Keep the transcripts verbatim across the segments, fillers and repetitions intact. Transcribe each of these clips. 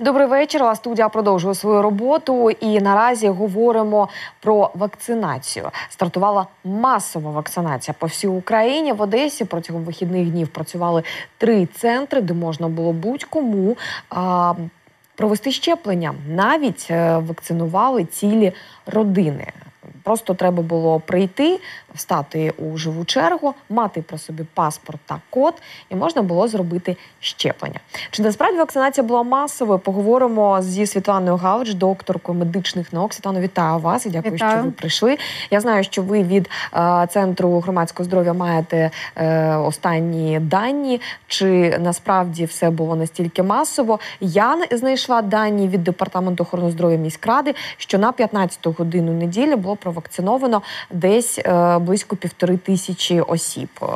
Добрий вечір. А студія продовжує свою роботу. І наразі говоримо про вакцинацію. Стартувала масова вакцинація по всій Україні. В Одесі протягом вихідних днів працювали три центри, де можна було будь-кому а, провести щеплення. Навіть а, вакцинували цілі родини. Просто треба було прийти, встати у живу чергу, мати при собі паспорт та код, і можна було зробити щеплення. Чи насправді вакцинація була масовою? Поговоримо зі Світланою Галич, докторкою медичних наук. Світлано, вітаю вас і дякую, Вітаю. що ви прийшли. Я знаю, що ви від е, Центру громадського здоров'я маєте е, останні дані. Чи насправді все було настільки масово? Я знайшла дані від Департаменту охорони здоров'я міськради, що на п'ятнадцяту годину неділі було провакциновано десь е, близько півтори тисячі осіб. Е,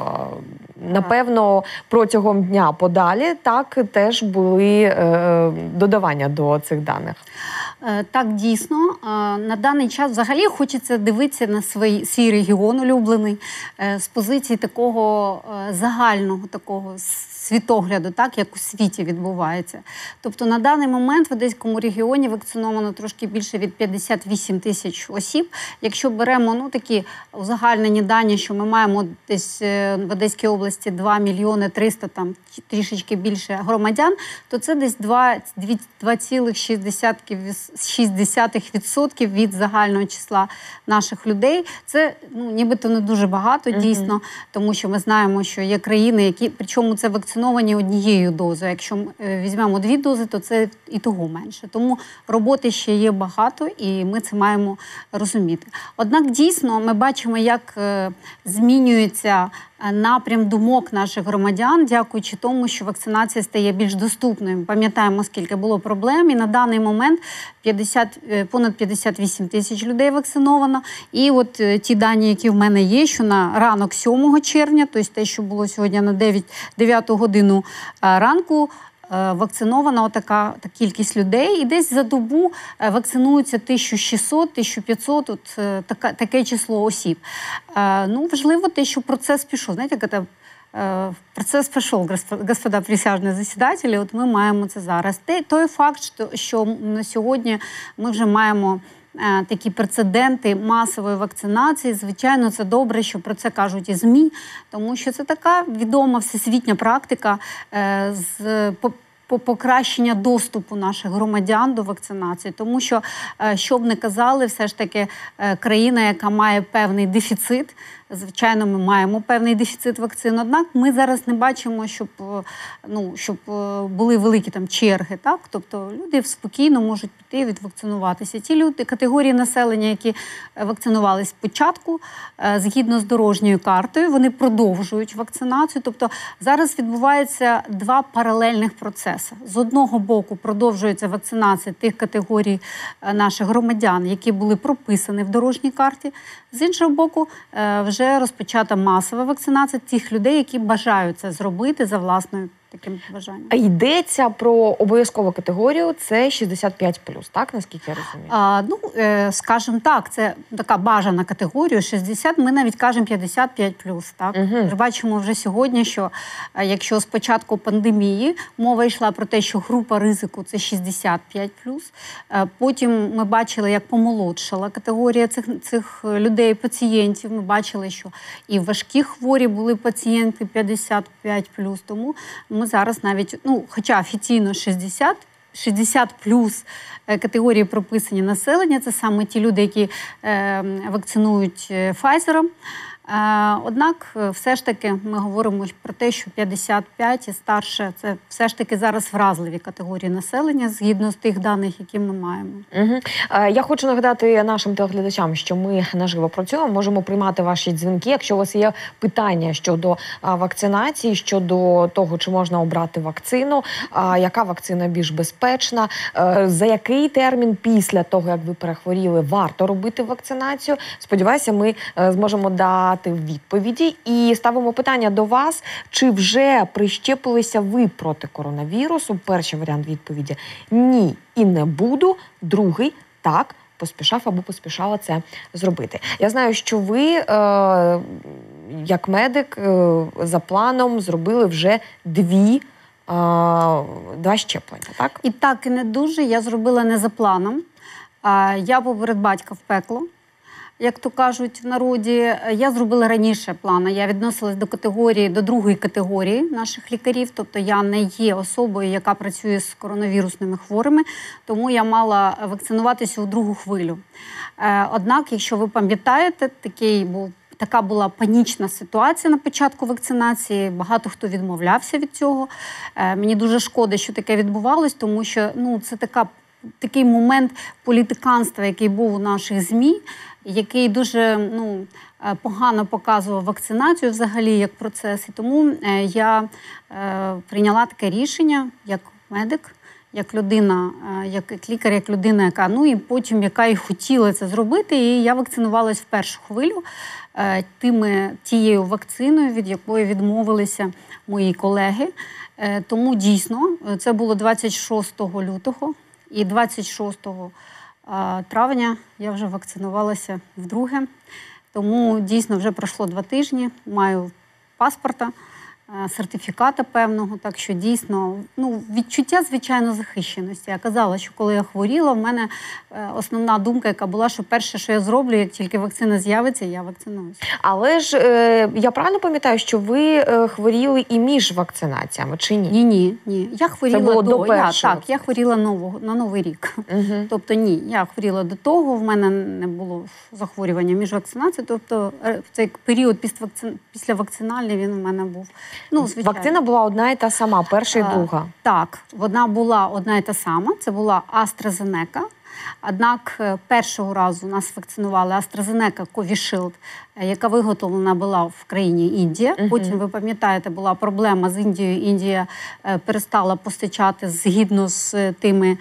напевно, протягом дня подалі так теж були е, додавання до цих даних. Так, дійсно. На даний час взагалі хочеться дивитися на свій, свій регіон улюблений з позиції такого загального такого світогляду, так, як у світі відбувається. Тобто на даний момент в Одеському регіоні вакциновано трошки більше від п'ятдесят вісім тисяч осіб. Якщо беремо ну, такі узагальнені дані, що ми маємо десь в Одеській області два мільйони триста, там трішечки більше громадян, то це десь два цілих шість десятих відсотка від загального числа наших людей. Це ну, нібито не дуже багато, дійсно, mm-hmm. тому що ми знаємо, що є країни, які, причому це вакциновані однією дозою. Якщо ми візьмемо дві дози, то це і того менше. Тому роботи ще є багато, і ми це маємо розуміти. Однак, дійсно, ми бачимо, як змінюється напрям думок наших громадян, дякуючи тому, що вакцинація стає більш доступною. Пам'ятаємо, скільки було проблем, і на даний момент п'ятдесят, понад п'ятдесят вісім тисяч людей вакциновано. І от ті дані, які в мене є, що на ранок сьомого червня, тобто те, що було сьогодні на дев'яту годину ранку, вакцинована отака та кількість людей, і десь за добу вакцинуються тисяча шістсот - тисяча п'ятсот, от така, таке число осіб. Ну, важливо те, що процес пішов. Знаєте, як це процес пішов, господа присяжні засідателі, от ми маємо це зараз. Той факт, що на сьогодні ми вже маємо такі прецеденти масової вакцинації, звичайно, це добре, що про це кажуть і ЗМІ, тому що це така відома всесвітня практика з покращення доступу наших громадян до вакцинації. Тому що, що б не казали, все ж таки країна, яка має певний дефіцит, звичайно, ми маємо певний дефіцит вакцин, однак ми зараз не бачимо, щоб, ну, щоб були великі там черги, так? Тобто люди спокійно можуть піти відвакцинуватися. Ті люди, категорії населення, які вакцинувалися спочатку, згідно з дорожньою картою, вони продовжують вакцинацію. Тобто зараз відбуваються два паралельних процеси. З одного боку продовжується вакцинація тих категорій наших громадян, які були прописані в дорожній карті. З іншого боку, вже розпочата масова вакцинація тих людей, які бажають це зробити за власною таким бажанням. А йдеться про обов'язкову категорію, це шістдесят п'ять плюс, так, наскільки я розумію? А, ну, е, скажімо так, це така бажана категорія, шістдесят, ми навіть кажемо п'ятдесят п'ять плюс, так? Угу. Ми бачимо вже сьогодні, що е, якщо з початку пандемії мова йшла про те, що група ризику – це шістдесят п'ять плюс, е, потім ми бачили, як помолодшала категорія цих, цих людей, пацієнтів, ми бачили, що і важкі хворі були пацієнти п'ятдесят п'ять плюс, тому ми зараз навіть, ну, хоча офіційно шістдесят, шістдесят плюс категорії прописані населення, це саме ті люди, які е, вакцинують Pfizer. Е, однак, все ж таки, ми говоримо про те, що п'ятдесят п'ять і старше – це все ж таки зараз вразливі категорії населення, згідно з тих даних, які ми маємо. Угу. Е, я хочу нагадати нашим телеглядачам, що ми наживо працюємо, можемо приймати ваші дзвінки. Якщо у вас є питання щодо а, вакцинації, щодо того, чи можна обрати вакцину, а, яка вакцина більш безпечна, а, за який термін після того, як ви перехворіли, варто робити вакцинацію. Сподіваюся, ми а, зможемо дати відповіді. І ставимо питання до вас, чи вже прищепилися ви проти коронавірусу? Перший варіант відповіді – ні і не буду. Другий – так, поспішав або поспішала це зробити. Я знаю, що ви, е, як медик, е, за планом зробили вже дві два щеплення, так? І так, і не дуже. Я зробила не за планом. Я поперед батька в пекло, як то кажуть в народі. Я зробила раніше плани. Я відносилась до категорії, до другої категорії наших лікарів. Тобто я не є особою, яка працює з коронавірусними хворими, тому я мала вакцинуватися у другу хвилю. Однак, якщо ви пам'ятаєте, такий був Така була панічна ситуація на початку вакцинації. Багато хто відмовлявся від цього. Е, мені дуже шкода, що таке відбувалось, тому що ну, це така, такий момент політиканства, який був у наших ЗМІ, який дуже ну, погано показував вакцинацію взагалі як процес. І тому е, я е, прийняла таке рішення як медик, як людина, як лікар, як людина, яка, ну і потім, яка і хотіла це зробити. І я вакцинувалась в першу хвилю тими, тією вакциною, від якої відмовилися мої колеги. Тому дійсно, це було двадцять шостого лютого і двадцять шостого травня я вже вакцинувалася вдруге. Тому дійсно вже пройшло два тижні, маю паспорта, сертифіката певного, так що дійсно, ну, відчуття, звичайно, захищеності. Я казала, що коли я хворіла, в мене основна думка, яка була, що перше, що я зроблю, як тільки вакцина з'явиться, я вакцинуюся. Але ж е, я правильно пам'ятаю, що ви е, хворіли і між вакцинаціями, чи ні? Ні, ні, ні. Я хворіла Це було до, до першого. Я, так, я хворіла нового, на Новий рік. Угу. Тобто ні, я хворіла до того, в мене не було захворювання між вакцинацією, тобто в цей період після вакцинальний він у мене був. Ну, вакцина була одна і та сама, перша і друга. А, так, вона була одна і та сама, це була AstraZeneca. Однак першого разу нас вакцинували AstraZeneca Covishield, яка виготовлена була в країні Індія. Uh-huh. Потім, ви пам'ятаєте, була проблема з Індією. Індія перестала постачати згідно з тими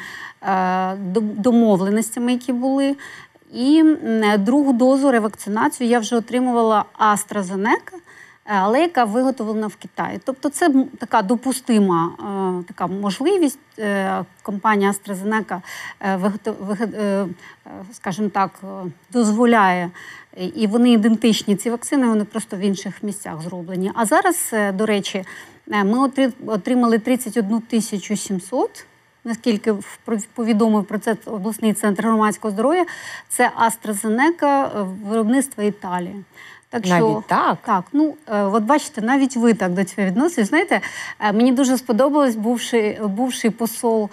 домовленостями, які були. І другу дозу ревакцинацію я вже отримувала AstraZeneca, але яка виготовлена в Китаї. Тобто це така допустима е, така можливість. Е, компанія AstraZeneca, е, виготов, вигод, е, скажімо так, дозволяє, і вони ідентичні, ці вакцини, вони просто в інших місцях зроблені. А зараз, е, до речі, ми отримали тридцять одну тисячу сімсот, наскільки повідомив про це обласний центр громадського здоров'я, це AstraZeneca виробництва Італії. Так що, навіть так? Так, ну, от бачите, навіть ви так до цього відноситесь. Знаєте, мені дуже сподобалось, бувший, бувший посол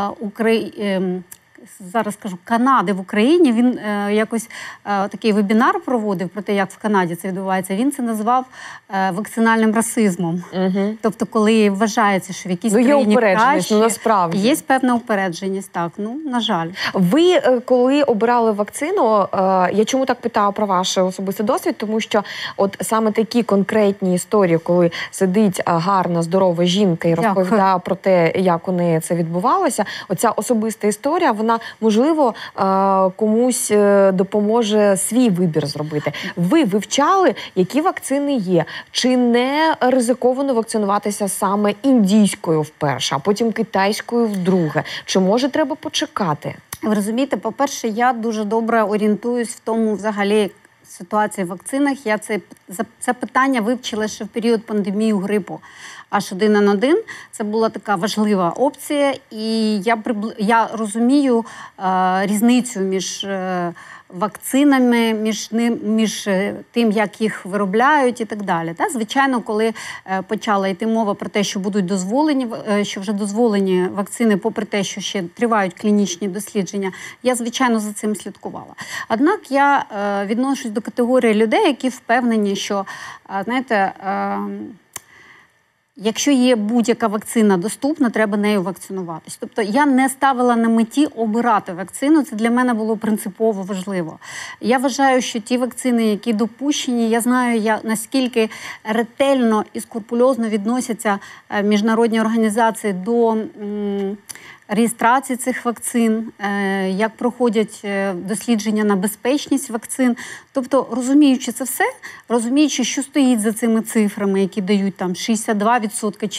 України, зараз скажу, Канади в Україні, він е, якось е, такий вебінар проводив про те, як в Канаді це відбувається. Він це назвав е, вакцинальним расизмом. Угу. Тобто, коли вважається, що в якійсь ну, країні краще, ну, насправді. Є певна упередженість, так, ну, на жаль. Ви, коли обирали вакцину, е, я чому так питала про ваш особистий досвід, тому що от саме такі конкретні історії, коли сидить гарна, здорова жінка і розповідає про те, як у неї це відбувалося, оця особиста історія, вона можливо, комусь допоможе свій вибір зробити. Ви вивчали, які вакцини є? Чи не ризиковано вакцинуватися саме індійською вперше, а потім китайською вдруге? Чи може треба почекати? Ви розумієте, по-перше, я дуже добре орієнтуюсь в тому взагалі ситуації в вакцинах. Я це, це питання вивчила ще в період пандемії грипу. аш один ен один – це була така важлива опція, і я, я розумію е, різницю між е, вакцинами, між, ним, між тим, як їх виробляють і так далі. Та, звичайно, коли е, почала йти мова про те, що будуть дозволені, е, що вже дозволені вакцини, попри те, що ще тривають клінічні дослідження, я, звичайно, за цим слідкувала. Однак я е, відношусь до категорії людей, які впевнені, що, е, знаєте, е, якщо є будь-яка вакцина доступна, треба нею вакцинуватись. Тобто я не ставила на меті обирати вакцину, це для мене було принципово важливо. Я вважаю, що ті вакцини, які допущені, я знаю, я, наскільки ретельно і скрупульозно відносяться міжнародні організації до м, реєстрації цих вакцин, як проходять дослідження на безпечність вакцин. Тобто, розуміючи це все, розуміючи, що стоїть за цими цифрами, які дають там шістдесят два відсотки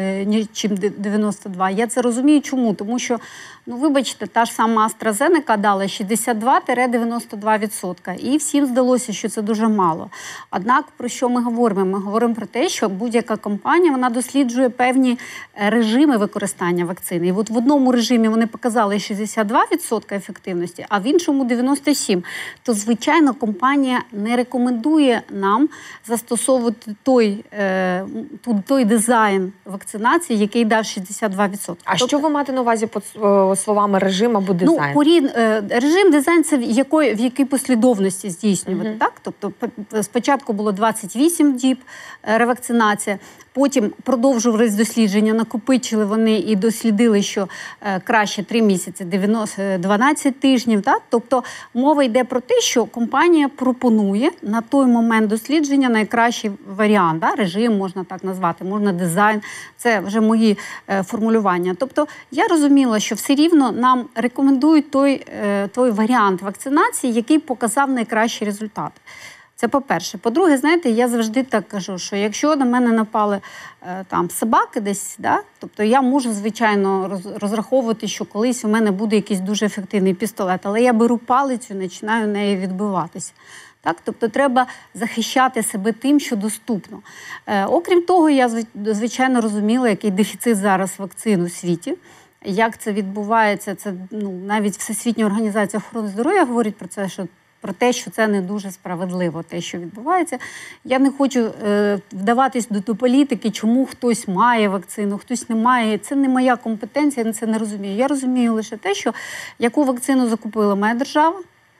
чи дев'яносто два відсотки, я це розумію. Чому? Тому що, ну вибачте, та ж сама AstraZeneca дала шістдесят два - дев'яносто два відсотки. І всім здалося, що це дуже мало. Однак, про що ми говоримо? Ми говоримо про те, що будь-яка компанія, вона досліджує певні режими використання вакцини. І от в одному режимі вони показали шістдесят два відсотки ефективності, а в іншому дев'яносто сім відсотків. То, звичайно, компанія не рекомендує нам застосовувати той, е, той дизайн вакцинації, який дав шістдесят два відсотки. А тобто, що ви маєте на увазі під словами режим або дизайн? Ну, порід, е, режим, дизайн – це в якої, в якій послідовності здійснювати. Uh-huh. Так? Тобто спочатку було двадцять вісім діб е, ревакцинація, потім продовжувались дослідження, накопичили вони і дослідили, що е, краще три місяці, дванадцять тижнів. Так? Тобто мова йде про те, що компанія пропонує на той момент дослідження найкращий варіант. Да? Режим можна так назвати, можна дизайн. Це вже мої е, формулювання. Тобто я розуміла, що все рівно нам рекомендують той, е, той варіант вакцинації, який показав найкращі результати. Це по-перше. По-друге, знаєте, я завжди так кажу, що якщо на мене напали е, там собаки десь, да, тобто я можу, звичайно, роз, розраховувати, що колись у мене буде якийсь дуже ефективний пістолет, але я беру палицю і починаю нею відбиватися. Так? Тобто треба захищати себе тим, що доступно. Е, окрім того, я, звичайно, розуміла, який дефіцит зараз вакцин у світі. Як це відбувається, це ну, навіть Всесвітня організація охорони здоров'я говорить про це, що про те, що це не дуже справедливо, те, що відбувається. Я не хочу е, вдаватись до, до політики, чому хтось має вакцину, хтось не має. Це не моя компетенція, я це не розумію. Я розумію лише те, що яку вакцину закупила моя держава,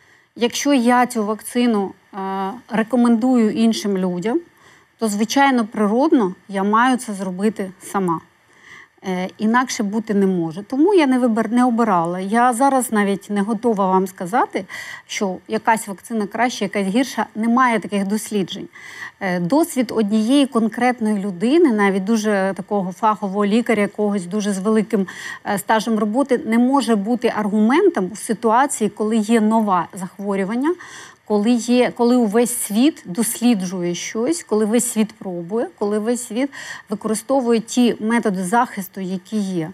якщо я цю вакцину е, рекомендую іншим людям, то, звичайно, природно я маю це зробити сама. Е, інакше бути не може. Тому я не, вибир, не обирала. Я зараз навіть не готова вам сказати, що якась вакцина краща, якась гірша. Немає таких досліджень. Е, досвід однієї конкретної людини, навіть дуже такого фахового лікаря, якогось дуже з великим е, стажем роботи, не може бути аргументом в ситуації, коли є нове захворювання, коли, є, коли увесь світ досліджує щось, коли весь світ пробує, коли весь світ використовує ті методи захисту, які є.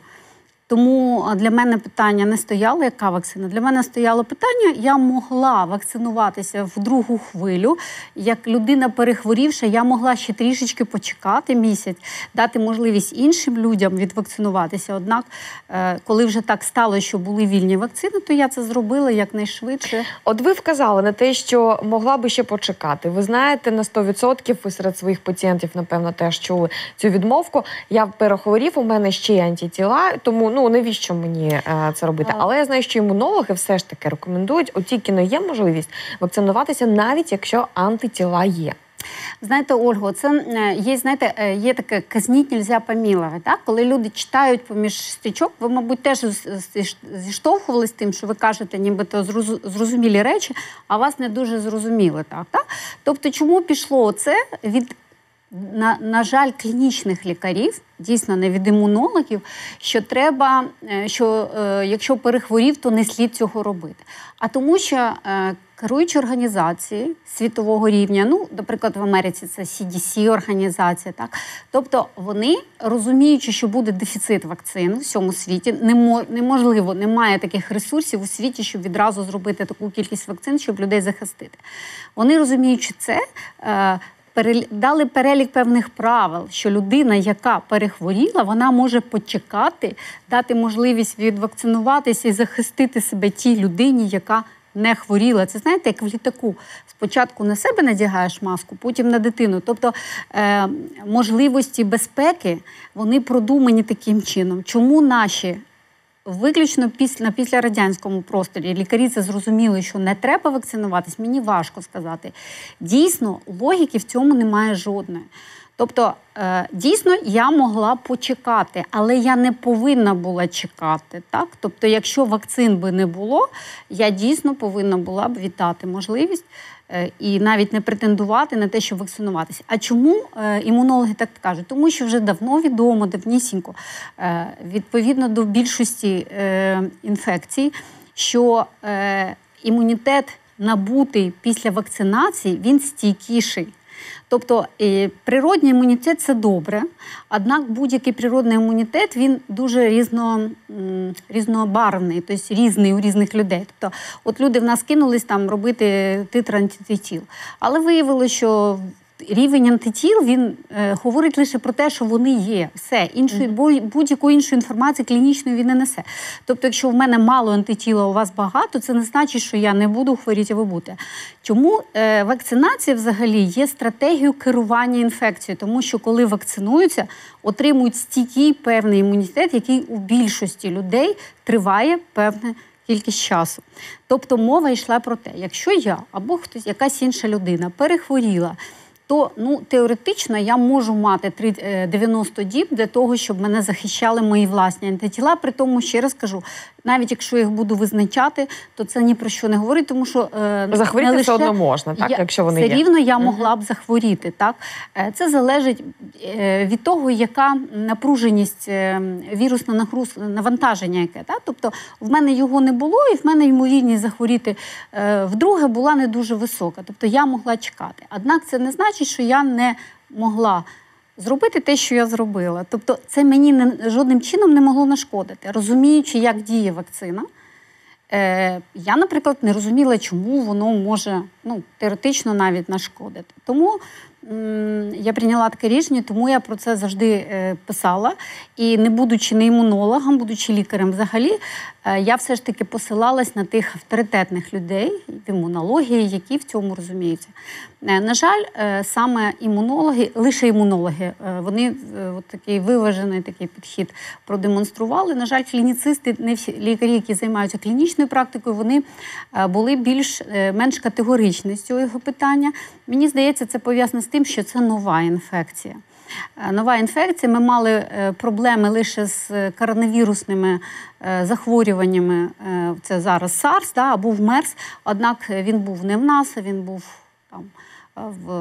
Тому для мене питання не стояло, яка вакцина. Для мене стояло питання, я могла вакцинуватися в другу хвилю. Як людина перехворівша, я могла ще трішечки почекати місяць, дати можливість іншим людям відвакцинуватися. Однак, коли вже так стало, що були вільні вакцини, то я це зробила якнайшвидше. От ви вказали на те, що могла би ще почекати. Ви знаєте, на сто відсотків ви серед своїх пацієнтів, напевно, теж чули цю відмовку. Я перехворів, у мене ще є антитіла, тому, ну, навіщо мені е, це робити? Але я знаю, що імунологи все ж таки рекомендують, от тільки не є можливість вакцинуватися, навіть якщо антитіла є. Знаєте, Ольго, це є, знаєте, є таке «казніть нельзя помилувати», так? Коли люди читають поміж стрічок, ви, мабуть, теж зіштовхувалися з тим, що ви кажете нібито зрозумілі речі, а вас не дуже зрозуміли. Так? Так? Тобто, чому пішло це від, на, на жаль, клінічних лікарів, дійсно не від імунологів, що треба, що е, якщо перехворів, то не слід цього робити. А тому, що е, керуючі організації світового рівня, ну, наприклад, в Америці це сі ді сі-організація, так? Тобто вони, розуміючи, що буде дефіцит вакцин в всьому світі, неможливо, немає таких ресурсів у світі, щоб відразу зробити таку кількість вакцин, щоб людей захистити. Вони, розуміючи це, е, дали перелік певних правил, що людина, яка перехворіла, вона може почекати, дати можливість відвакцинуватися і захистити себе тій людині, яка не хворіла. Це, знаєте, як в літаку. Спочатку на себе надягаєш маску, потім на дитину. Тобто е, можливості безпеки, вони продумані таким чином. Чому наші виключно після, на післярадянському просторі лікарі це зрозуміли, що не треба вакцинуватись, мені важко сказати. Дійсно, логіки в цьому немає жодної. Тобто, е, дійсно, я могла почекати, але я не повинна була чекати. Так? Тобто, якщо вакцин би не було, я дійсно повинна була б віддати можливість і навіть не претендувати на те, щоб вакцинуватися. А чому імунологи так кажуть? Тому що вже давно відомо, давнісінько, відповідно до більшості інфекцій, що імунітет набутий після вакцинації, він стійкіший. Тобто природній імунітет – це добре, однак будь-який природний імунітет, він дуже різно, різнобарвний, тобто різний у різних людей. Тобто от люди в нас кинулись там робити титр антитіл, але виявилося, що рівень антитіл, він е, говорить лише про те, що вони є. Все. Іншої, mm-hmm. будь-якої іншої інформації клінічної він не несе. Тобто, якщо в мене мало антитіла, у вас багато, це не значить, що я не буду хворіти, а ви будете. Чому е, вакцинація взагалі є стратегією керування інфекцією? Тому що коли вакцинуються, отримують стійкий певний імунітет, який у більшості людей триває певне кількість часу. Тобто мова йшла про те, якщо я або хтось, якась інша людина перехворіла, то ну, теоретично я можу мати дев'яносто діб для того, щоб мене захищали мої власні антитіла. При тому, ще раз кажу, навіть якщо я їх буду визначати, то це ні про що не говорить, тому що е, захворіти лише все одно можна, так, я, якщо вони все є. Все рівно я могла б захворіти. Так? Це залежить від того, яка напруженість, вірусне навантаження яке. Так? Тобто в мене його не було, і в мене ймовірність захворіти вдруге була не дуже висока. Тобто я могла чекати. Однак це не значить, що я не могла зробити те, що я зробила. Тобто це мені не, жодним чином не могло нашкодити. Розуміючи, як діє вакцина, е, я, наприклад, не розуміла, чому воно може ну, теоретично навіть нашкодити. Тому м, я прийняла таке рішення, тому я про це завжди е, писала. І не будучи не імунологом, будучи лікарем взагалі, е, я все ж таки посилалась на тих авторитетних людей в імунології, які в цьому розуміються. Е, на жаль, е, саме імунологи, лише імунологи, е, вони е, от такий виважений такий підхід продемонстрували. На жаль, клініцисти, не всі лікарі, які займаються клінічною практикою, вони е, були більш, е, менш категоричні з цього питання. Мені здається, це пов'язано з тим, що це нова інфекція. Нова інфекція, ми мали проблеми лише з коронавірусними захворюваннями, це зараз сарс, да, або в мерс, однак він був не в нас, а він був там в,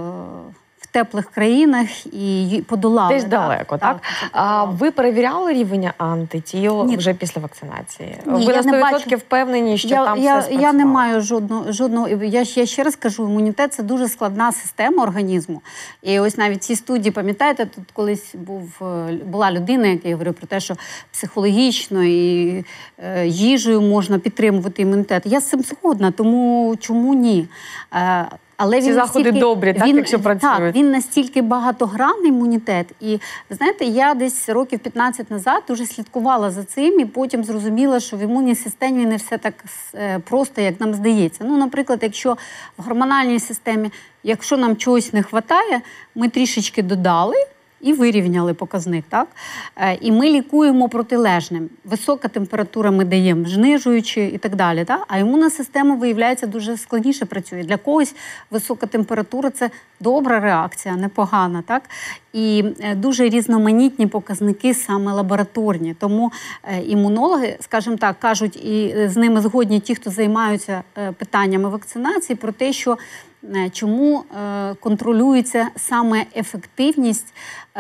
в теплих країнах і подолали. Десь далеко, так? так? А ви перевіряли рівень антитіл Ні. вже після вакцинації? Ні, ви на сто відсотків впевнені, що я, там я, все спрацювало? Я не маю жодного, жодного я, я ще раз кажу, імунітет – це дуже складна система організму. І ось навіть ці студії, пам'ятаєте, тут колись був, була людина, яка говорив про те, що психологічно і е, їжею можна підтримувати імунітет. Я з цим згодна, тому чому ні? Е, Але Ці він заходи настільки, добрі, так, він, якщо працюють? Так, він настільки багатогранний імунітет. І, ви знаєте, я десь років п'ятнадцять назад дуже слідкувала за цим і потім зрозуміла, що в імунній системі не все так просто, як нам здається. Ну, наприклад, якщо в гормональній системі, якщо нам чогось не вистачає, ми трішечки додали, і вирівняли показник, так? І ми лікуємо протилежним. Висока температура ми даємо знижуючи і так далі. Так? А імунна система, виявляється, дуже складніше працює. Для когось висока температура – це добра реакція, непогана. Так? І дуже різноманітні показники саме лабораторні. Тому імунологи, скажімо так, кажуть, і з ними згодні ті, хто займаються питаннями вакцинації, про те, що чому контролюється саме ефективність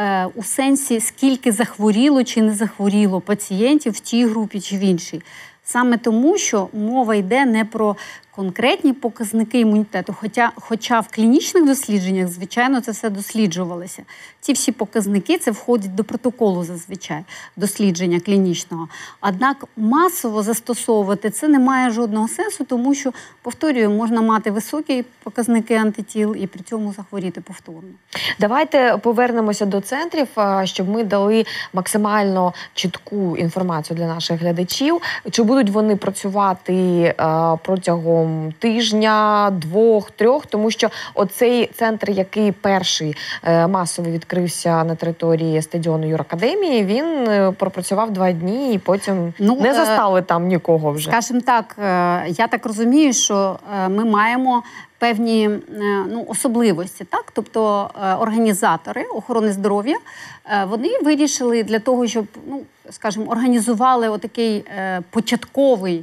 у сенсі, скільки захворіло чи не захворіло пацієнтів в тій групі чи в іншій. Саме тому, що мова йде не про конкретні показники імунітету, хоча, хоча в клінічних дослідженнях, звичайно, це все досліджувалося. Ці всі показники, це входить до протоколу зазвичай, дослідження клінічного. Однак масово застосовувати це не має жодного сенсу, тому що, повторюю, можна мати високі показники антитіл і при цьому захворіти повторно. Давайте повернемося до центрів, щоб ми дали максимально чітку інформацію для наших глядачів. Чи будуть вони працювати протягом тижня, двох, трьох, тому що оцей центр, який перший масово відкрився на території стадіону Юракадемії, він пропрацював два дні і потім ну, не застали там нікого вже. Скажімо так, я так розумію, що ми маємо певні ну, особливості. Так? Тобто організатори охорони здоров'я, вони вирішили для того, щоб, ну, скажімо, організували отакий початковий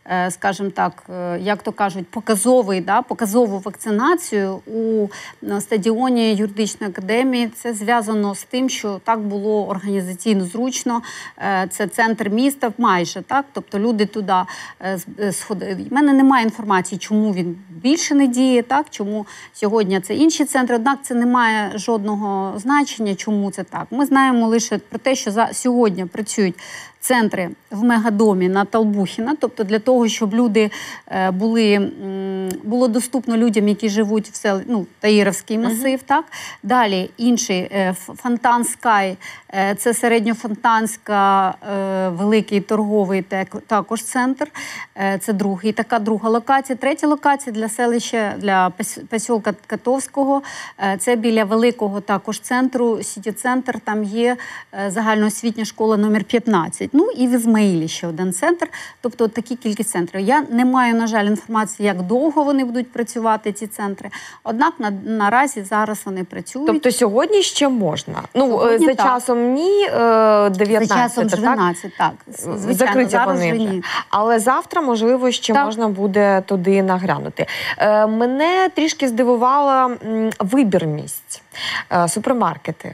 е, скажімо так, е, як то кажуть, показовий, да, показову вакцинацію у на стадіоні юридичної академії. Це зв'язано з тим, що так було організаційно зручно. Е, це центр міста майже, так? Тобто люди туди е, сходили. У мене немає інформації, чому він більше не діє, так? Чому сьогодні це інші центри, однак це не має жодного значення, чому це так. Ми знаємо лише про те, що за сьогодні працюють центри в Мегадомі на Толбухіна, тобто для того, щоб люди були, було доступно людям, які живуть в селі, ну, Таїровський масив, uh-huh. так. Далі інший Фонтан Скай, це середньофонтанська, великий торговий також центр, це другий, така друга локація. Третя локація для селища, для посілка Котовського, це біля великого також центру, сіті-центр, там є загальноосвітня школа номер п'ятнадцять. Ну і в Ізмаїлі ще один центр, тобто от такі кількість центрів. Я не маю, на жаль, інформації, як довго вони будуть працювати, ці центри. Однак на, наразі зараз вони працюють. Тобто сьогодні ще можна? Ну, сьогодні за так. часом ні, дев'ятнадцять, за часом дванадцять, так? так. Звичайно, закриті зараз вони вже вже. ні. Але завтра, можливо, ще так. можна буде туди наглянути. Е, мене трішки здивувала м, вибір місць, е, супермаркети.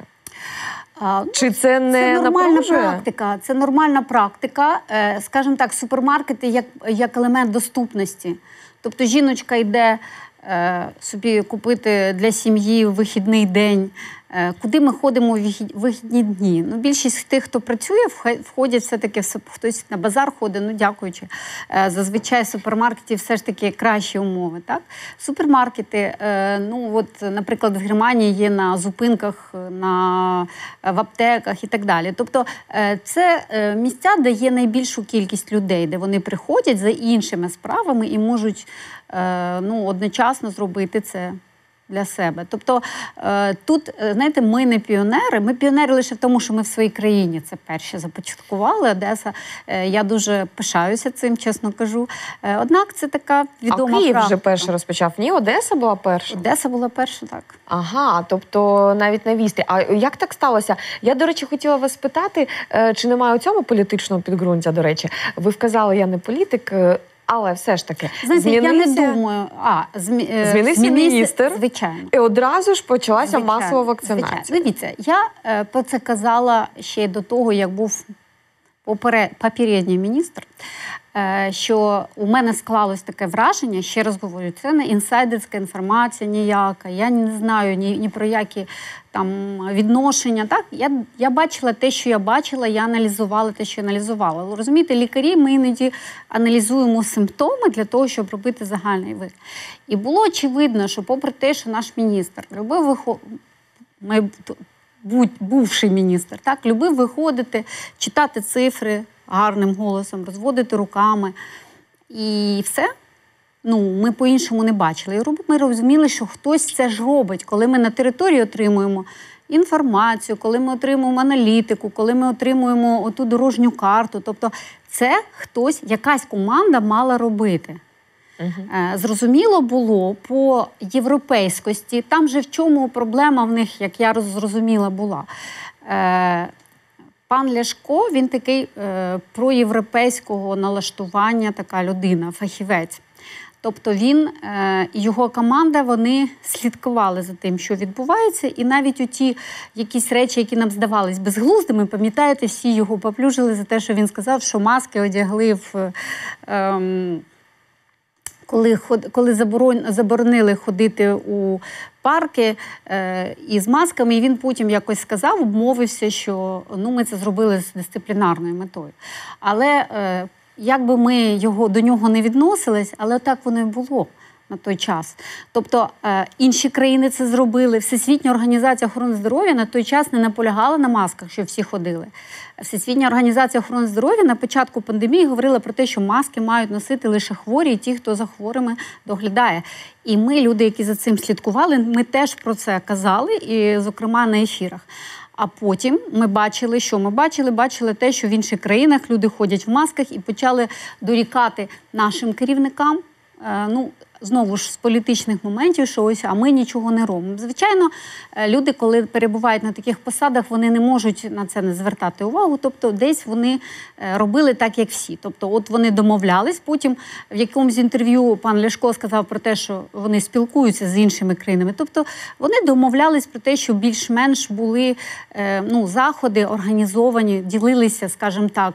Чи це не це нормальна напружує? практика? Це нормальна практика. Скажімо так, супермаркети як, як елемент доступності. Тобто жіночка йде е, собі купити для сім'ї вихідний день. Е, куди ми ходимо в вихідні дні? Ну, більшість тих, хто працює, входять все-таки, хтось на базар ходить, ну, дякуючи. Е, зазвичай в супермаркеті все ж таки кращі умови. Так? Супермаркети, е, ну, от, наприклад, в Германії є на зупинках, на, в аптеках і так далі. Тобто е, це е, місця, де є найбільшу кількість людей, де вони приходять за іншими справами і можуть е, ну, одночасно зробити це для себе. Тобто тут, знаєте, ми не піонери, ми піонери лише в тому, що ми в своїй країні це перші започаткували. Одеса, я дуже пишаюся цим, чесно кажу. Однак це така відома А Київ практика. вже перший розпочав? Ні, Одеса була перша? Одеса була перша, так. Ага, тобто навіть на вістрі. А як так сталося? Я, до речі, хотіла вас спитати, чи немає у цьому політичного підґрунтя, до речі. Ви вказали, я не політик, але все ж таки, знаєте, змінився... я не думаю, а, змі... змінився міністр, звичайно. І одразу ж почалася звичайно, масова вакцинація. Звичайно. Дивіться, я е, про це казала ще до того, як був поперед... попередній міністр, е, що у мене склалось таке враження, ще раз говорю, це не інсайдерська інформація ніяка, я не знаю ні, ні про які там відношення. Так? Я, я бачила те, що я бачила, я аналізувала те, що я аналізувала. Розумієте, лікарі, ми іноді аналізуємо симптоми для того, щоб робити загальний вид. І було очевидно, що попри те, що наш міністр любив виходити, бувший міністр, так, любив виходити, читати цифри гарним голосом, розводити руками. І все. Ну, ми по-іншому не бачили. І ми розуміли, що хтось це ж робить, коли ми на території отримуємо інформацію, коли ми отримуємо аналітику, коли ми отримуємо оту дорожню карту. Тобто це хтось, якась команда мала робити. Uh-huh. Зрозуміло було по європейськості, там же в чому проблема в них, як я зрозуміла, була. Пан Ляшко, він такий проєвропейського налаштування така людина, фахівець. Тобто він і його команда, вони слідкували за тим, що відбувається, і навіть у ті якісь речі, які нам здавались безглуздими, пам'ятаєте, всі його поплюжили за те, що він сказав, що маски одягли в... Ем, коли, коли заборонили ходити у парки е, із масками, і він потім якось сказав, обмовився, що ну, ми це зробили з дисциплінарною метою. Але е, як би ми його, до нього не відносились, але так воно і було на той час. Тобто е, інші країни це зробили. Всесвітня організація охорони здоров'я на той час не наполягала на масках, щоб всі ходили. Всесвітня організація охорони здоров'я на початку пандемії говорила про те, що маски мають носити лише хворі і ті, хто за хворими доглядає. І ми, люди, які за цим слідкували, ми теж про це казали, і, зокрема, на ефірах. А потім ми бачили, що ми бачили? Бачили те, що в інших країнах люди ходять в масках і почали дорікати нашим керівникам. Ну, знову ж з політичних моментів, що ось, а ми нічого не робимо. Звичайно, люди, коли перебувають на таких посадах, вони не можуть на це не звертати увагу, тобто десь вони робили так, як всі. Тобто от вони домовлялись, потім в якомусь інтерв'ю пан Ляшко сказав про те, що вони спілкуються з іншими країнами. Тобто вони домовлялись про те, що більш-менш були ну, заходи організовані, ділилися, скажімо так,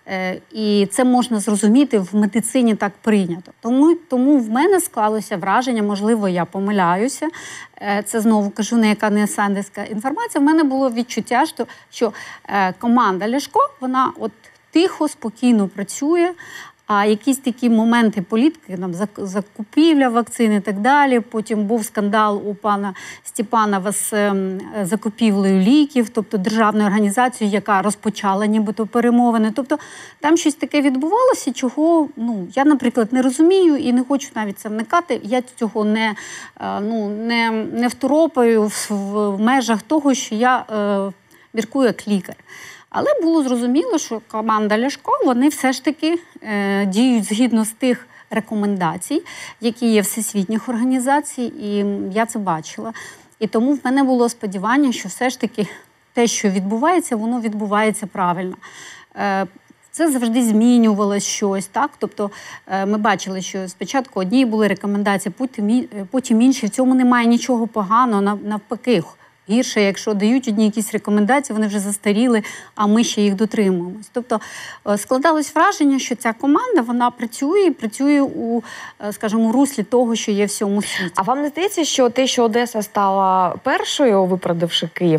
і це можна зрозуміти, в медицині так прийнято. Тому, тому в мене склалося враження, можливо, я помиляюся, це знову кажу, не яка не сандерська інформація, в мене було відчуття, що, що команда Ляшко, вона от тихо, спокійно працює, а якісь такі моменти політики, там, закупівля вакцин і так далі, потім був скандал у пана Степанова з закупівлею ліків, тобто державною організацією, яка розпочала нібито перемовини. Тобто там щось таке відбувалося, чого ну, я, наприклад, не розумію і не хочу навіть це вникати. Я цього не, ну, не, не второпаю в, в межах того, що я е, міркую як лікар. Але було зрозуміло, що команда Ляшко, вони все ж таки е, діють згідно з тих рекомендацій, які є всесвітніх організацій, і я це бачила. І тому в мене було сподівання, що все ж таки те, що відбувається, воно відбувається правильно. Е, Це завжди змінювалося щось, так? Тобто е, ми бачили, що спочатку одні були рекомендації, потім, потім інші. В цьому немає нічого поганого, навпаки. Гірше, якщо дають одні якісь рекомендації, вони вже застаріли, а ми ще їх дотримуємось. Тобто складалось враження, що ця команда, вона працює, працює у, скажімо, руслі того, що є в всьому світі. А вам не здається, що те, що Одеса стала першою, виправдавши Київ,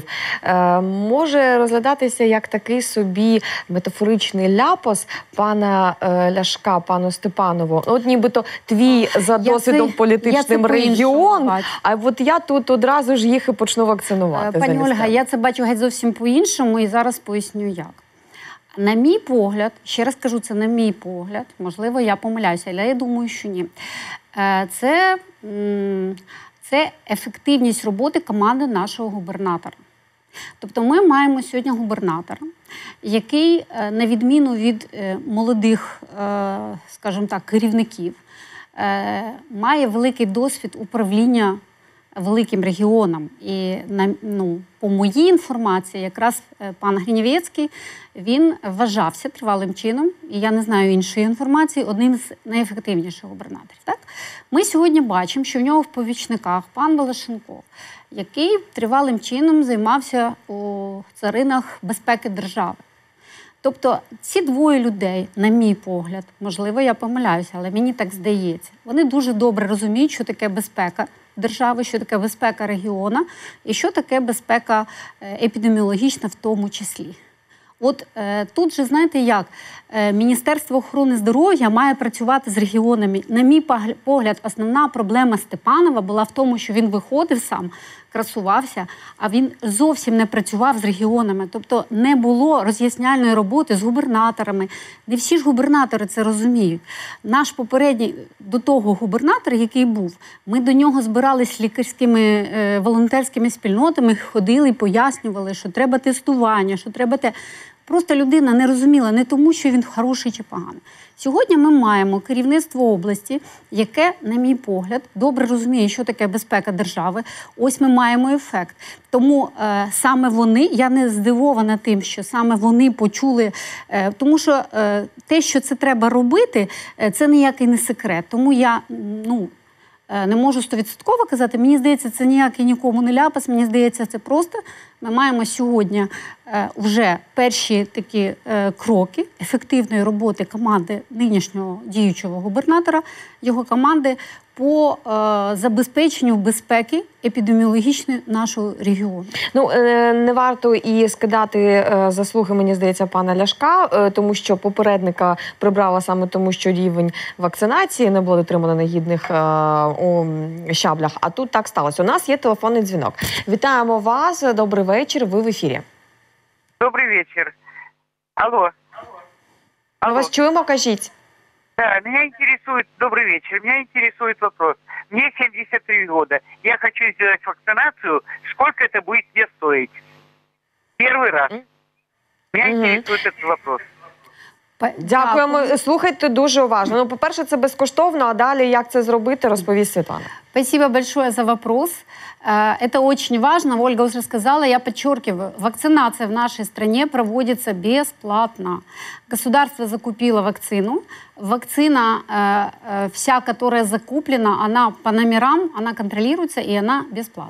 може розглядатися як такий собі метафоричний ляпас пана Ляшка, пану Степанову? От нібито твій за досвідом це, політичним регіон, а от я тут одразу ж їх і почну вакцинувати. Пані Ольга, я це бачу геть зовсім по-іншому і зараз поясню як. На мій погляд, ще раз кажу, це на мій погляд, можливо, я помиляюся, але я думаю, що ні. Це, це ефективність роботи команди нашого губернатора. Тобто ми маємо сьогодні губернатора, який, на відміну від молодих, скажімо так, керівників, має великий досвід управління великим регіоном. І ну, по моїй інформації, якраз пан Гриневецький, він вважався тривалим чином, і я не знаю іншої інформації, одним з найефективніших губернаторів. Так? Ми сьогодні бачимо, що в нього в помічниках пан Волошенков, який тривалим чином займався у царинах безпеки держави. Тобто ці двоє людей, на мій погляд, можливо, я помиляюся, але мені так здається, вони дуже добре розуміють, що таке безпека держави, що таке безпека регіону і що таке безпека епідеміологічна в тому числі. От е, тут же, знаєте як, е, Міністерство охорони здоров'я має працювати з регіонами. На мій погляд, основна проблема Степанова була в тому, що він виходив сам, красувався, а він зовсім не працював з регіонами. Тобто не було роз'ясняльної роботи з губернаторами. Не всі ж губернатори це розуміють. Наш попередній до того губернатор, який був, ми до нього збирались лікарськими, е, волонтерськими спільнотами, ходили і пояснювали, що треба тестування, що треба те. Просто людина не розуміла не тому, що він хороший чи поганий. Сьогодні ми маємо керівництво області, яке, на мій погляд, добре розуміє, що таке безпека держави. Ось ми маємо ефект. Тому е, саме вони, я не здивована тим, що саме вони почули, е, тому що е, те, що це треба робити, е, це ніякий не секрет. Тому я, ну, не можу стовідсотково казати, мені здається, це ніякий нікому не ляпас, мені здається, це просто ми маємо сьогодні е, вже перші такі е, кроки ефективної роботи команди нинішнього діючого губернатора, його команди по е, забезпеченню безпеки епідеміологічної нашого регіону. Ну, е, не варто і скидати е, заслуги, мені здається, пана Ляшка, е, тому що попередника прибрала саме тому, що рівень вакцинації не було дотримано на гідних е, у щаблях. А тут так сталося. У нас є телефонний дзвінок. Вітаємо вас. Добрий вечір. Ви в ефірі. Добрий вечір. Алло. Ми вас чуємо, кажіть. Да, меня интересует, добрый вечер, меня интересует вопрос. Мне семьдесят три года, я хочу сделать вакцинацию, сколько это будет мне стоить? Первый раз. Меня mm-hmm. интересует этот вопрос. Па- Дякуємо. Дякую. Слухайте дуже уважно. Ну, по-перше, це безкоштовно, а далі як це зробити, розповість Світлана. Спасибо большое за вопрос. Э, Это очень важно. Ольга уже сказала, я подчеркиваю, вакцинация в нашей стране проводится бесплатно. Государство закупило вакцину. Вакцина э, э, вся, которая закуплена, она по номерам, она контролируется и она бесплатна.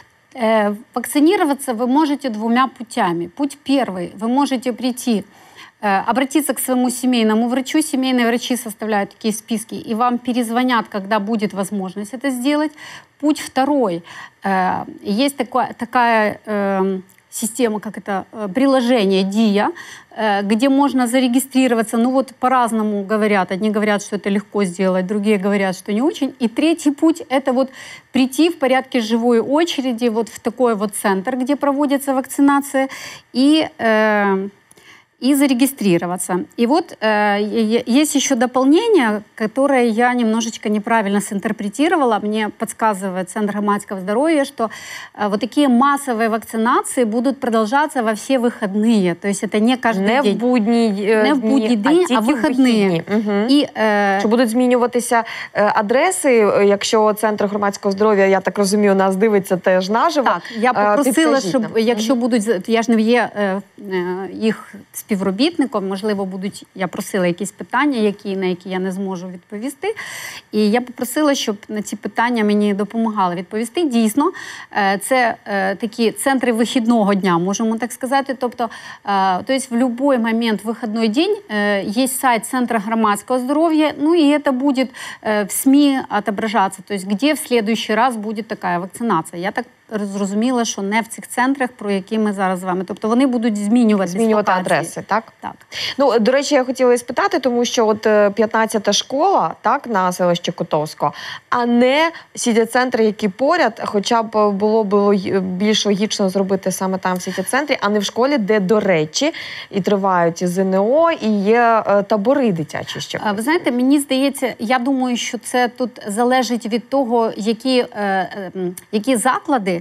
Э, Вакцинироваться вы можете двумя путями. Путь первый. Вы можете прийти, э, обратиться к своему семейному врачу. Семейные врачи составляют такие списки, и вам перезвонят, когда будет возможность это сделать. Путь второй. Э, Есть такое- такая э, система, как это, э, приложение ДИА, э, где можно зарегистрироваться. Ну вот по-разному говорят. Одни говорят, что это легко сделать, другие говорят, что не очень. И третий путь – это вот прийти в порядке живой очереди вот в такой вот центр, где проводится вакцинация, и э, и зарегистрироваться. И вот э, е- есть еще дополнение, которое я немножечко неправильно синтерпретировала. Мне подсказывает Центр громадского здоровья, что э, вот такие массовые вакцинации будут продолжаться во все выходные. То есть это не каждый Не в день. будні е, Не в дні, будній день, тільки а в вихідні. Угу. И, э, Чи будуть змінюватися е, адреси, е, якщо Центр громадського здоров'я, я так розумію, нас дивиться теж наживо? Так, я Е, попросила, підкажіть щоб нам. якщо будуть, я ж не є е, е, їх співробітником, можливо, будуть, я просила якісь питання, які, на які я не зможу відповісти. І я попросила, щоб на ці питання мені допомагали відповісти. Дійсно, е, це е, такі центри вихідного дня, можемо так сказати. Тобто, е, то есть в любой момент выходной день е, є сайт Центра громадского здоровья, ну и это будет е, в СМИ отображаться, то есть где в следующий раз будет такая вакцинация. Я так зрозуміла, що не в цих центрах, про які ми зараз з вами. Тобто вони будуть змінювати Змінювати дислокації. адреси, так? Так. Ну, до речі, я хотіла і спитати, тому що от е, п'ятнадцята школа, так, на селищі Котовського, а не сіті-центр, який поряд, хоча б було б лог- більш логічно зробити саме там в сіті-центрі, а не в школі, де, до речі, і тривають і ЗНО, і є е, табори дитячі ще. А, Ви знаєте, мені здається, я думаю, що це тут залежить від того, які, е, е, м, які заклади,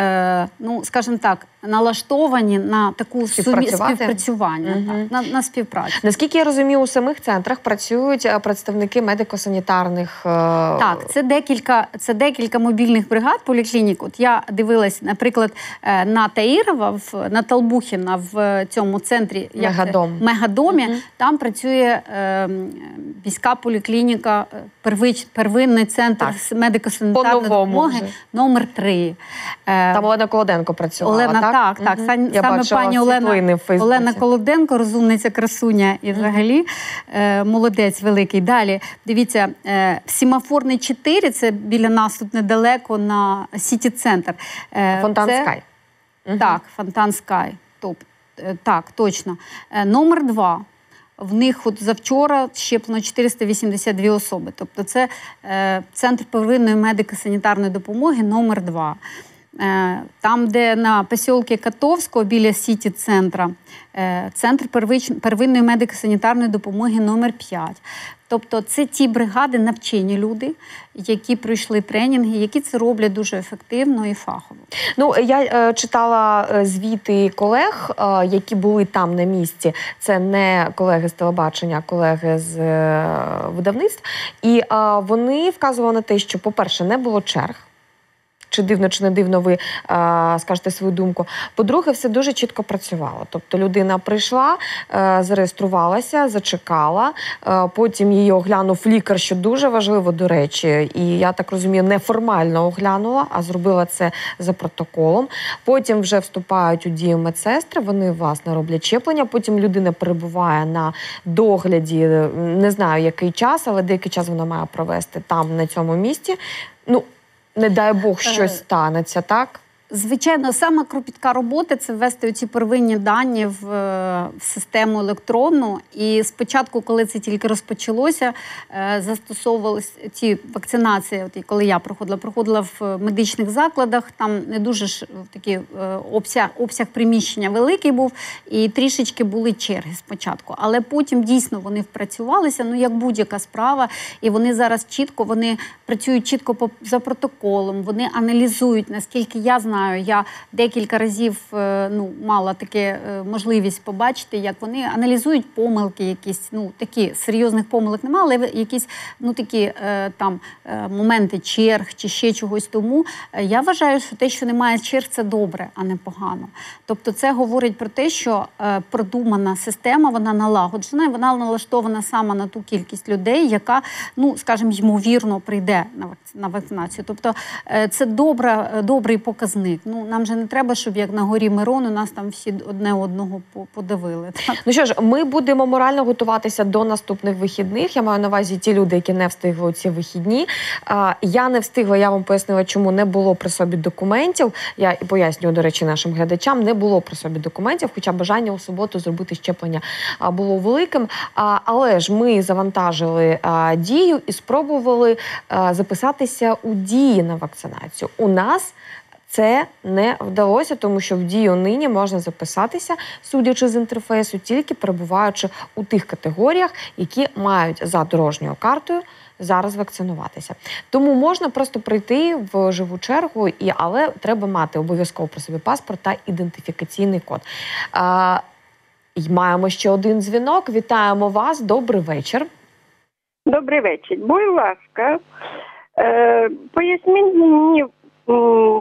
е, ну, скажімо так, налаштовані на таку сумі- Співпрацювати? співпрацювання, Мгм. так, на, на співпрацю. Наскільки я розумію, у самих центрах працюють е, представники медико-санітарних е, Так, це декілька, це декілька мобільних бригад поліклінік. От я дивилась, наприклад, е, на Таїрова, в, на Толбухіна в цьому центрі як це? Мегадом. Мегадомі. Мгм. Там працює е, міська поліклініка, е, первич, первинний центр Так. з медико-санітарної По-новому допомоги вже. номер три. Е, Там Олена Колоденко працювала, Олена, так? так, так. Мгм. Сам- Я саме бачила пані світлини Олена, в Фейсбуці. Олена Колоденко, розумниця, красуня і взагалі е, молодець великий. Далі, дивіться, е, Сімафорний чотири, це біля нас тут недалеко на Сіті-центр. Е, Фонтан це- Скай. Мгм. Так, Фонтан Скай. Топ. Е, Так, точно. Е, Номер два. В них от завчора щеплено чотириста вісімдесят дві особи. Тобто це е, центр первинної медико-санітарної допомоги номер два. Е, Там, де на посілки Котовського біля Сіті-центра, е, центр первич- первинної медико-санітарної допомоги номер п'ять. Тобто це ті бригади, навчені люди, які пройшли тренінги, які це роблять дуже ефективно і фахово. Ну, я е, читала е, звіти колег, е, які були там на місці. Це не колеги з телебачення, а колеги з е, видавництв. І е, вони вказували на те, що, по-перше, не було черг. Чи дивно, чи не дивно, ви е, скажете свою думку. По-друге, все дуже чітко працювало. Тобто людина прийшла, е, зареєструвалася, зачекала, е, потім її оглянув лікар, що дуже важливо, до речі, і я так розумію, неформально оглянула, а зробила це за протоколом. Потім вже вступають у дію медсестри, вони, власне, роблять щеплення, потім людина перебуває на догляді, не знаю, який час, але деякий час вона має провести там, на цьому місці. Ну, не дай Бог, щось станеться, так? Звичайно, саме кропітка робота – це ввести ці первинні дані в, е, в систему електронну. І спочатку, коли це тільки розпочалося, е, застосовувалися ці вакцинації. От і коли я проходила, проходила в медичних закладах, там не дуже ж такий е, обсяг, обсяг приміщення великий був, і трішечки були черги спочатку. Але потім дійсно вони впрацювалися, ну як будь-яка справа, і вони зараз чітко, вони працюють чітко по, за протоколом, вони аналізують, наскільки я знаю, знаю, я декілька разів е, ну, мала таке е, можливість побачити, як вони аналізують помилки якісь, ну, такі серйозних помилок немає, але якісь, ну, такі е, там е, моменти черг чи ще чогось тому. Е, я вважаю, що те, що немає черг, це добре, а не погано. Тобто це говорить про те, що е, продумана система, вона налагоджена, і вона налаштована саме на ту кількість людей, яка, ну, скажімо, ймовірно прийде на, на вакцинацію. Тобто е, це добра, добрий показник. Ну, нам же не треба, щоб як на горі Мирон у нас там всі одне одного подавили. Так? Ну що ж, ми будемо морально готуватися до наступних вихідних. Я маю на увазі ті люди, які не встигли у ці вихідні. А, я не встигла, я вам пояснила, чому не було при собі документів. Я і пояснюю, до речі, нашим глядачам, не було при собі документів, хоча бажання у суботу зробити щеплення а, було великим. А, але ж ми завантажили а, Дію і спробували а, записатися у Дії на вакцинацію. У нас це не вдалося, тому що в Дію нині можна записатися, судячи з інтерфейсу, тільки перебуваючи у тих категоріях, які мають за дорожньою картою зараз вакцинуватися. Тому можна просто прийти в живу чергу, і, але треба мати обов'язково при собі паспорт та ідентифікаційний код. А, і маємо ще один дзвінок. Вітаємо вас. Добрий вечір. Добрий вечір. Будь ласка, е, поясніть мені, м,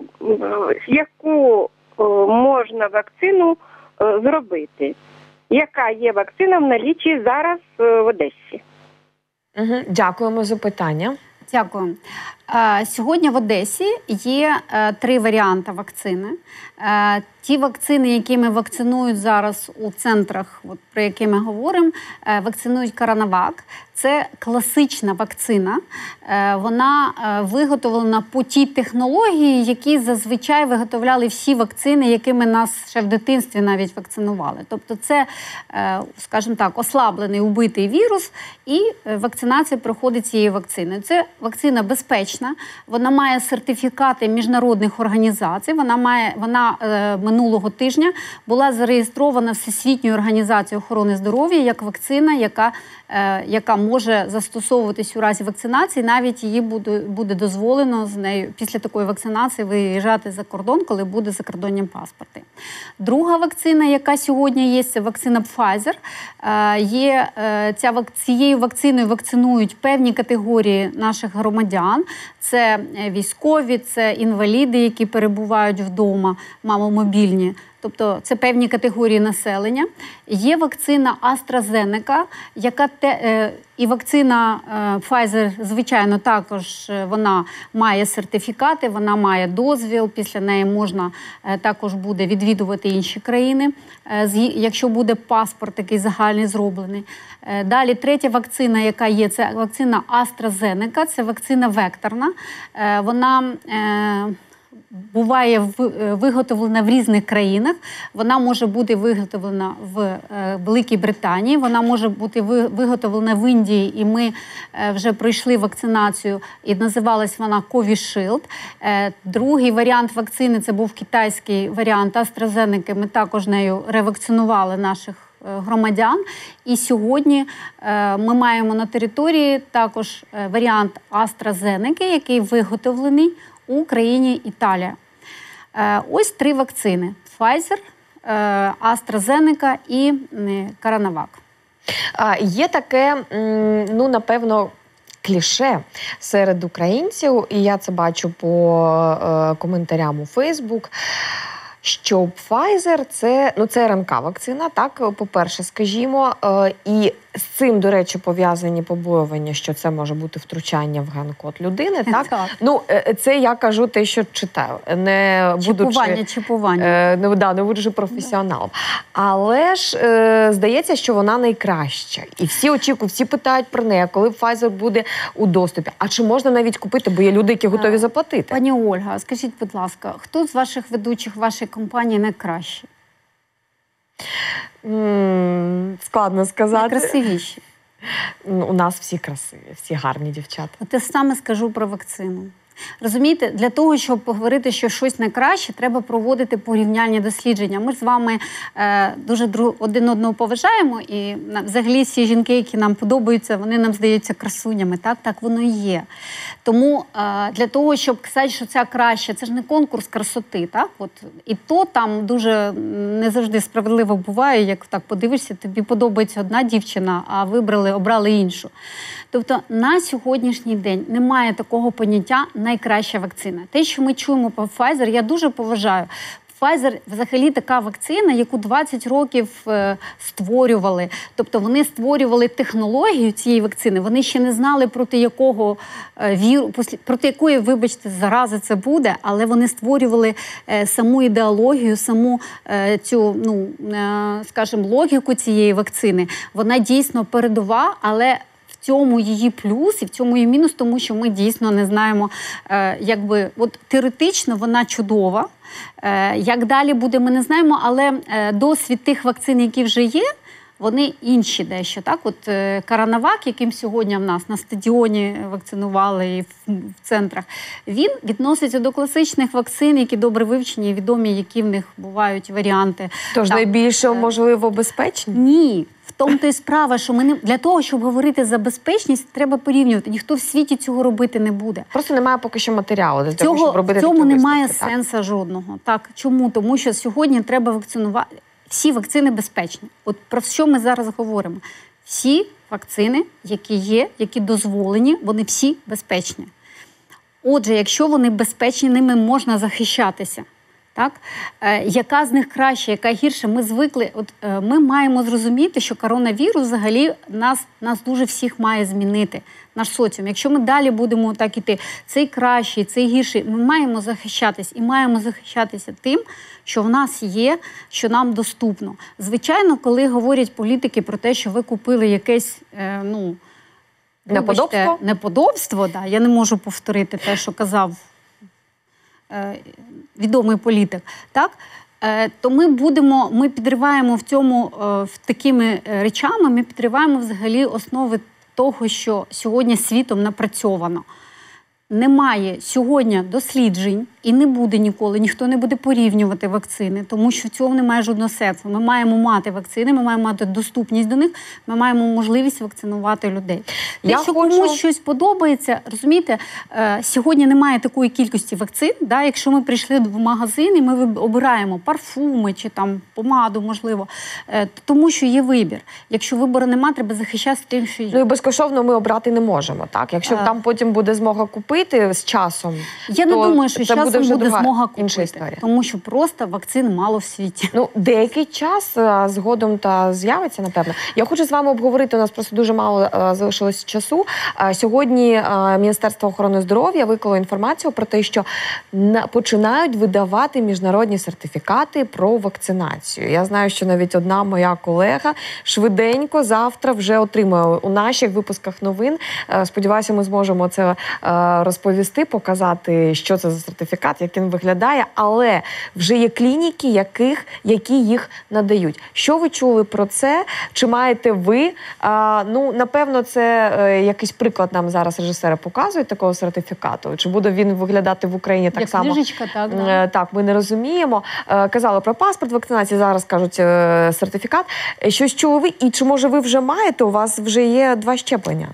яку е, можна вакцину е, зробити? Яка є вакцина в налічі зараз е, в Одесі? Угу. Дякуємо за питання. Дякую. Е, Сьогодні в Одесі є е, три варіанти вакцини. Е, Ті вакцини, які ми вакцинують зараз у центрах, от, про які ми говоримо, е, вакцинують Коронавак. Це класична вакцина. Е, Вона е, виготовлена по тій технології, які зазвичай виготовляли всі вакцини, якими нас ще в дитинстві навіть вакцинували. Тобто це, е, скажімо так, ослаблений, убитий вірус, і е, вакцинація проходить цією вакциною. Це вакцина безпечна, вона має сертифікати міжнародних організацій, вона має, вона е, минулого тижня була зареєстрована Всесвітньою організацією охорони здоров'я як вакцина, яка, е, яка може застосовуватись у разі вакцинації, навіть її буде, буде дозволено з нею після такої вакцинації виїжджати за кордон, коли буде закордонні паспорти. Друга вакцина, яка сьогодні є, це вакцина Pfizer. Е, є, е, ця, цією вакциною вакцинують певні категорії наших громадян. Це військові, це інваліди, які перебувають вдома, мамомобільні. Тобто це певні категорії населення. Є вакцина AstraZeneca, яка те, е, і вакцина е, Pfizer, звичайно, також е, вона має сертифікати, вона має дозвіл, після неї можна е, також буде відвідувати інші країни, е, з, якщо буде паспорт такий загальний зроблений. Е, далі третя вакцина, яка є, це вакцина AstraZeneca, це вакцина векторна. Е, вона... Е, буває виготовлена в різних країнах. Вона може бути виготовлена в Великій Британії, вона може бути виготовлена в Індії, і ми вже пройшли вакцинацію, і називалась вона Covishield. Другий варіант вакцини – це був китайський варіант AstraZeneca, ми також нею ревакцинували наших громадян. І сьогодні ми маємо на території також варіант AstraZeneca, який виготовлений у країні Італія. Ось три вакцини – Pfizer, AstraZeneca і Коронавак. Є таке, ну, напевно, кліше серед українців, і я це бачу по коментарям у Фейсбук, що Pfizer – це, ну, це РНК-вакцина, так, по-перше, скажімо, і з цим, до речі, пов'язані побоювання, що це може бути втручання в ген-код людини, так? Так. Ну, це я кажу те, що читаю, не будучи... Чіпування, чіпування. Е, ну, да, не будучи професіоналом. Але ж, е, здається, що вона найкраща. І всі очікують, всі питають про неї, коли Pfizer буде у доступі. А чи можна навіть купити, бо є люди, які готові заплатити? Пані Ольга, скажіть, будь ласка, хто з ваших ведучих вашої компанії найкращий? М-м, складно сказати. Найкрасивіші? У нас всі красиві, всі гарні дівчата. От я саме скажу про вакцину. Розумієте, для того, щоб говорити, що щось не краще, треба проводити порівняльні дослідження. Ми ж з вами е, дуже друг, один одного поважаємо, і на, взагалі всі жінки, які нам подобаються, вони нам здаються красунями. Так, так воно і є. Тому е, для того, щоб сказати, що ця краще, це ж не конкурс красоти. Так? От, і то там дуже не завжди справедливо буває, як так подивишся, тобі подобається одна дівчина, а вибрали, обрали іншу. Тобто на сьогоднішній день немає такого поняття «найкраща вакцина». Те, що ми чуємо по Pfizer, я дуже поважаю. Pfizer взагалі така вакцина, яку двадцять років е, створювали. Тобто вони створювали технологію цієї вакцини, вони ще не знали, проти якого е, віру, проти якої, вибачте, зарази це буде, але вони створювали е, саму ідеологію, саму е, цю, ну, е, скажімо, логіку цієї вакцини. Вона дійсно передова, але в цьому її плюс і в цьому її мінус, тому що ми дійсно не знаємо, е, якби, от теоретично вона чудова. Е, як далі буде, ми не знаємо, але е, досвід тих вакцин, які вже є, вони інші дещо. Так? От е, Коронавак, яким сьогодні в нас на стадіоні вакцинували і в, в центрах, він відноситься до класичних вакцин, які добре вивчені і відомі, які в них бувають варіанти. Тож так, найбільше, можливо, безпечні? Ні. В тому то й справа, що ми не... для того, щоб говорити за безпечність, треба порівнювати. Ніхто в світі цього робити не буде. Просто немає поки що матеріалу для того, Цього, щоб робити в цьому такі немає висновки, сенсу жодного. Так, чому? Тому що сьогодні треба вакцинувати. Всі вакцини безпечні. От про що ми зараз говоримо? Всі вакцини, які є, які дозволені, вони всі безпечні. Отже, якщо вони безпечні, ними можна захищатися. Так? Е, яка з них краще, яка гірша? Ми звикли, от, е, ми маємо зрозуміти, що коронавірус взагалі нас, нас дуже всіх має змінити, наш соціум. Якщо ми далі будемо так іти, цей кращий, цей гірший, ми маємо захищатись і маємо захищатися тим, що в нас є, що нам доступно. Звичайно, коли говорять політики про те, що ви купили якесь, е, ну, неподобство, вибачте, неподобство, да, я не можу повторити те, що казав відомий політик, так? То ми будемо, ми підриваємо в цьому, в такими речами, ми підриваємо взагалі основи того, що сьогодні світом напрацьовано. Немає сьогодні досліджень і не буде ніколи, ніхто не буде порівнювати вакцини, тому що в цьому немає жодного сенсу. Ми маємо мати вакцини, ми маємо мати доступність до них, ми маємо можливість вакцинувати людей. Те, Я що хочу... комусь щось подобається, розумієте, сьогодні немає такої кількості вакцин, да, якщо ми прийшли в магазин і ми обираємо парфуми чи там помаду, можливо, тому що є вибір. Якщо вибору немає, треба захищатися тим, що є. Ну і безкоштовно ми обрати не можемо, так? Якщо а... там потім буде змога купити з часом, я не думаю, що з часом буде, буде змога купити, тому що просто вакцин мало в світі. Ну, деякий час а, згодом та з'явиться, напевно. Я хочу з вами обговорити, у нас просто дуже мало а, залишилось часу. А, сьогодні а, Міністерство охорони здоров'я виклало інформацію про те, що на, починають видавати міжнародні сертифікати про вакцинацію. Я знаю, що навіть одна моя колега швиденько завтра вже отримує у наших випусках новин. А, сподіваюся, ми зможемо це а, розповісти, показати, що це за сертифікат, як він виглядає, але вже є клініки, яких, які їх надають. Що ви чули про це? Чи маєте ви? А, ну, напевно, це е, якийсь приклад нам зараз режисери показують такого сертифікату. Чи буде він виглядати в Україні так як само? Книжечка, так, да. Е, так, ми не розуміємо. Е, казали про паспорт вакцинації, зараз кажуть е, сертифікат. Щось чули ви? І чи, може, ви вже маєте? У вас вже є два щеплення?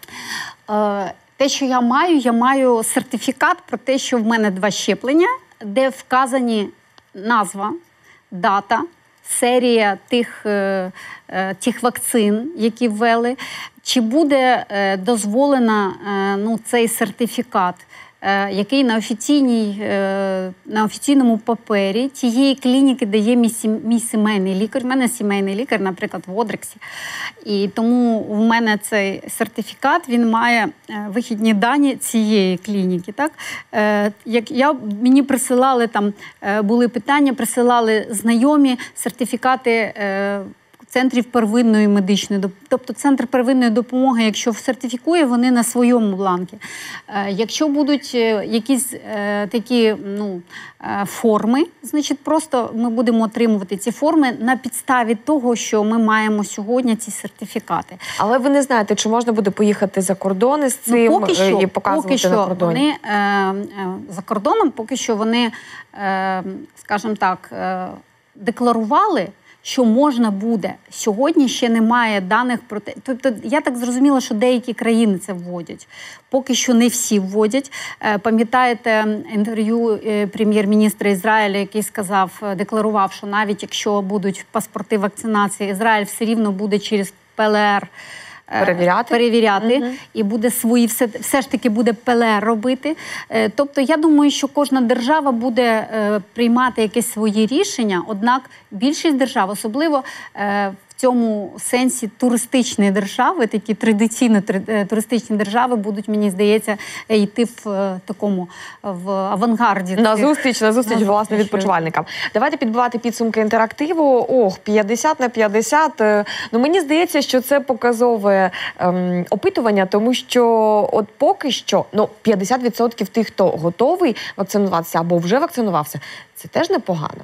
Е, Те, що я маю, я маю сертифікат про те, що в мене два щеплення, де вказані назва, дата, серія тих, е, е, тих вакцин, які ввели, чи буде е, дозволено е, ну, цей сертифікат, е, який на, офіційній, е, на офіційному папері тієї клініки, де є мій, мій сімейний лікар. У мене сімейний лікар, наприклад, в Одрексі. І тому в мене цей сертифікат, він має вихідні дані цієї клініки. Так? Е, як я, мені присилали, там були питання, присилали знайомі сертифікати, е, центрів первинної медичної допомоги. Тобто центр первинної допомоги, якщо сертифікує, вони на своєму бланкі. Якщо будуть якісь такі ну, форми, значить просто ми будемо отримувати ці форми на підставі того, що ми маємо сьогодні ці сертифікати. Але ви не знаєте, чи можна буде поїхати за кордон із цим ну, поки що, і показувати поки що на кордоні? Вони, е, е, за кордоном поки що вони, е, скажімо так, е, декларували, що можна буде. Сьогодні ще немає даних про те. Тобто, я так зрозуміла, що деякі країни це вводять. Поки що не всі вводять. Пам'ятаєте інтерв'ю прем'єр-міністра Ізраїля, який сказав, декларував, що навіть якщо будуть паспорти вакцинації, Ізраїль все рівно буде через ПЛР перевіряти, перевіряти угу. і буде свої, все, все ж таки буде ПЛР робити. Тобто я думаю, що кожна держава буде приймати якесь свої рішення, однак більшість держав, особливо в цьому сенсі туристичні держави, такі традиційно туристичні держави будуть, мені здається, йти в такому в авангарді. На зустріч, на зустріч, на власне, зустріч. відпочивальникам. Давайте підбивати підсумки інтерактиву. Ох, п'ятдесят на п'ятдесят. Ну, мені здається, що це показове ем, опитування, тому що от поки що, ну, п'ятдесят відсотків тих, хто готовий вакцинуватися або вже вакцинувався, це теж непогано.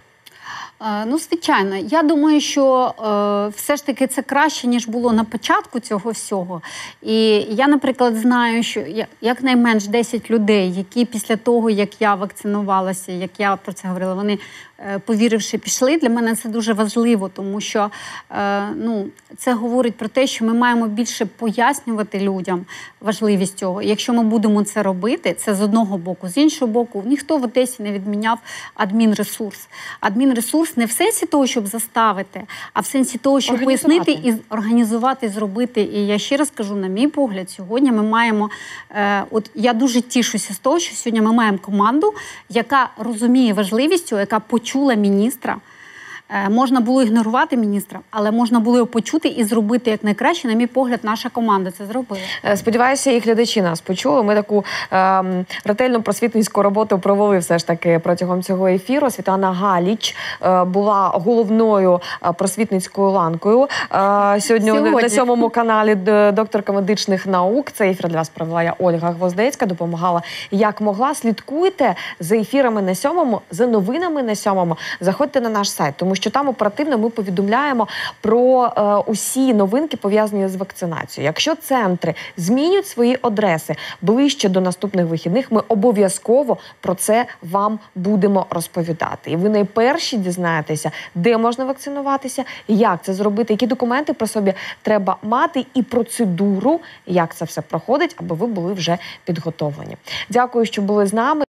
Ну, звичайно. Я думаю, що е, все ж таки це краще, ніж було на початку цього всього. І я, наприклад, знаю, що якнайменш десять людей, які після того, як я вакцинувалася, як я про це говорила, вони, е, повіривши, пішли. Для мене це дуже важливо, тому що е, ну, це говорить про те, що ми маємо більше пояснювати людям важливість цього. І якщо ми будемо це робити, це з одного боку. З іншого боку, ніхто в Одесі не відміняв адмінресурс. Адмінресурс не в сенсі того, щоб заставити, а в сенсі того, щоб пояснити і організувати, зробити. І я ще раз кажу, на мій погляд, сьогодні ми маємо, е, от я дуже тішуся з того, що сьогодні ми маємо команду, яка розуміє важливість цього, яка почула міністра. Е, можна було ігнорувати міністра, але можна було його почути і зробити як найкраще. На мій погляд, наша команда це зробила. Сподіваюся, і глядачі нас почули. Ми таку е, ретельну просвітницьку роботу провели все ж таки протягом цього ефіру. Світлана Галіч е, була головною просвітницькою ланкою. Е, сьогодні, сьогодні на сьомому каналі докторка медичних наук. Цей ефір для вас провела я, Ольга Гвоздецька, допомагала як могла. Слідкуйте за ефірами на сьомому, за новинами на сьомому. Заходьте на наш сайт, тому що там оперативно ми повідомляємо про е, усі новинки, пов'язані з вакцинацією. Якщо центри змінюють свої адреси ближче до наступних вихідних, ми обов'язково про це вам будемо розповідати. І ви найперші дізнаєтеся, де можна вакцинуватися, як це зробити, які документи про собі треба мати і процедуру, як це все проходить, аби ви були вже підготовлені. Дякую, що були з нами.